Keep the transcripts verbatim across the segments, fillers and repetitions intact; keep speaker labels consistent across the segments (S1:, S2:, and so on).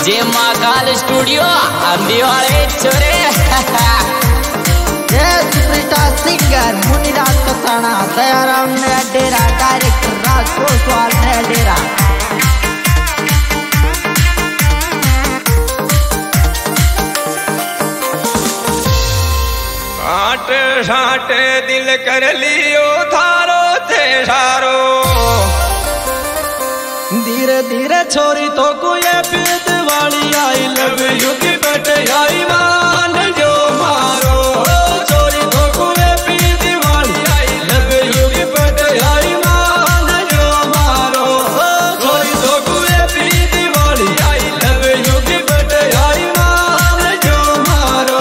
S1: जे Mahakal studio अंबिवाड़े छोरे
S2: superstar singer मुनिराज कसाना, दयाराम ने डेरा, director राज कोसवाल ने डेरा।
S3: आट साठ दिल कर लियो थारो थे सारो,
S4: धीरे धीरे छोरी तो को ये पीत वाली आई लव यू की बट आई मान जो मारो, छोरी तो को ये पीत वाली आई लव यू की बट आई मान जो मारो, छोरी तो को ये पीत वाली आई लव यू की बट आई मान जो मारो।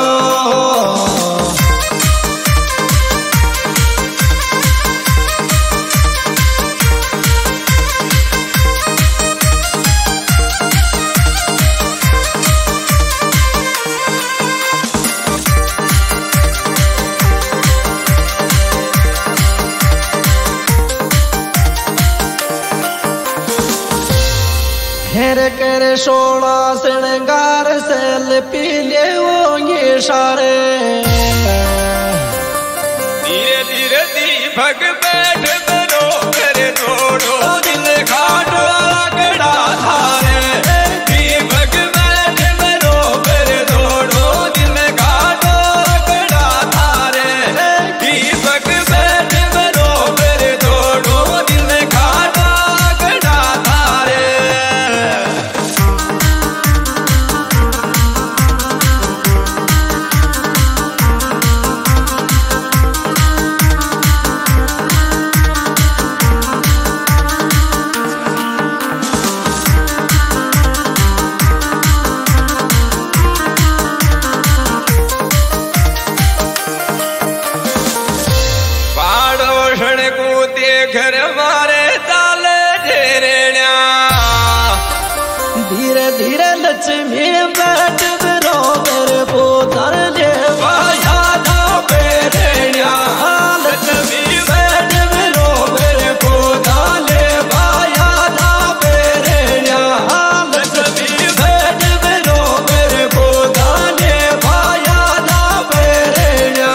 S4: हेर कर सोना श्रृंगार से लिपि ले होंगे सारे,
S3: धीरे धीरे दीपक बैठ बनो कर छोड़ो दिल खाटो आकड़ा थारे, दीपक बैठ बनो कर छोड़ो दिल खाटो आकड़ा थारे, दीपक बैठ बनो कर छोड़ो दिल खाटो आकड़ा थारे। घर मारे ताल ढेरेण्या,
S4: धीरे धीरे लक्ष्मी बैठ बरो मेरे पोतर ले भाया था पेरेण्या, लक्ष्मी बैठ बरो मेरे पोतर ले भाया था पेरेण्या, लक्ष्मी बैठ बरो मेरे पोतर ले भाया था पेरेण्या।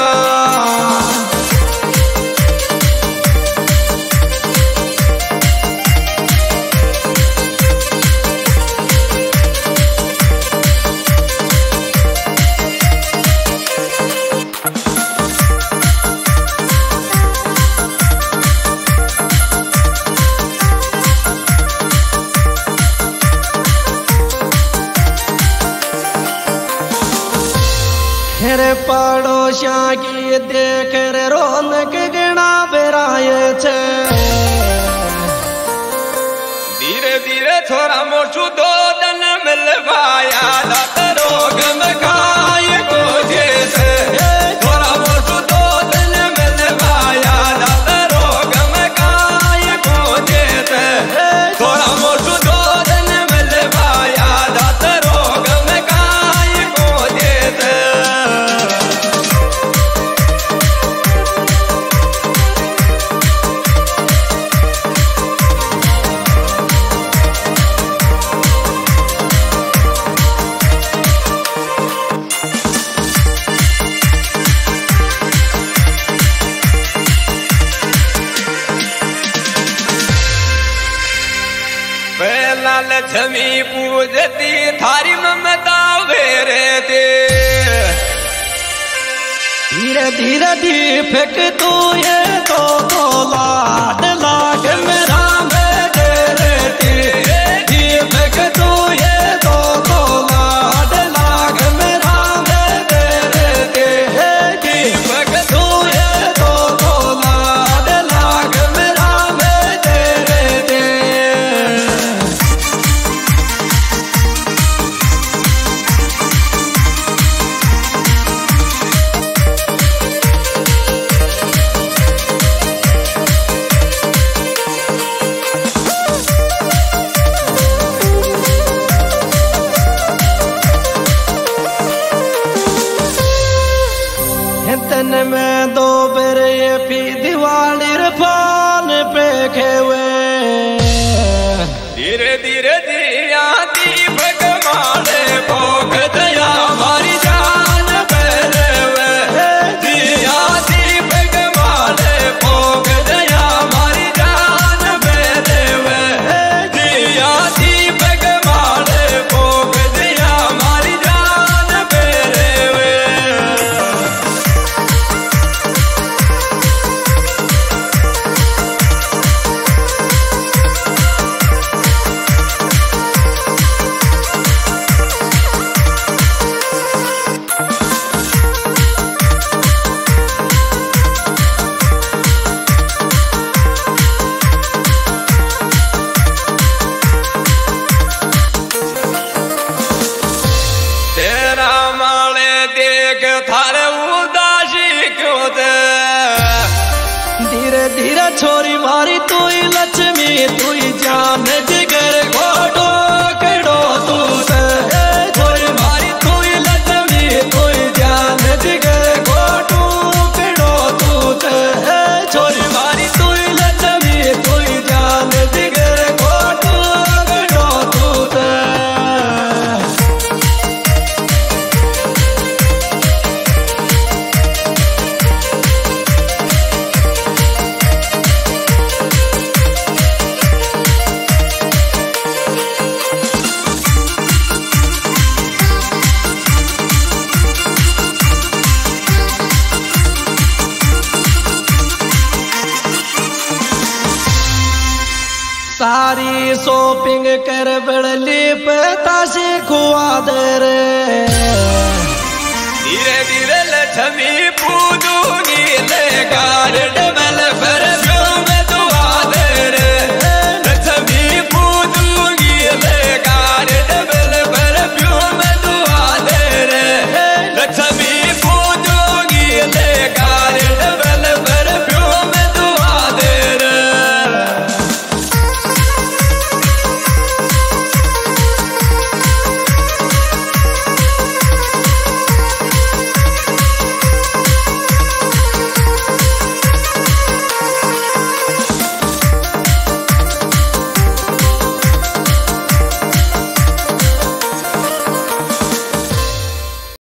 S4: हेरे पड़ोसिया की देख रे रौनक गणा बेराये छे,
S3: धीरे धीरे छोरा मोचू दो दन मिलवाया दात रोग में खाए को जैसे, छोरा मोचू दो दन मिलवाया दात रोग में खाए को जैसे, छोरा मोचू दो दन मिलवाया दात रोग में खाए को जैसे। लक्ष्मी पूजती थारी ममता वेरे दे,
S4: धीरे धीरे दीपक तू ये तो तो लाड लाग मेरा बेटे रेती, दीपक तू ये तो तो लाड लाग मेरा बेटे रेती, दीपक तू ये तो तो लाड लाग मेरा बेटे रेती। तन में दो बेरे पी दिवाली रफान पे खेवे,
S3: धीरे धीरे दिया दीपक माल
S4: छोरी मारी तू ही लक्ष्मी तू ही जान जिगर घोटो कड़ो तू से छोरी मारी तू ही लक्ष्मी तू ही जान जिगर घोटो कड़ो तू से छोरी मारी तू ही लक्ष्मी तू ही जान जिगर घोटो कड़ो तू से। सारी शॉपिंग कर बड़ली पताशे खुआ दे रे
S3: धीरे धीरे लक्ष्मी पूजूगी ले गार्ड मल पर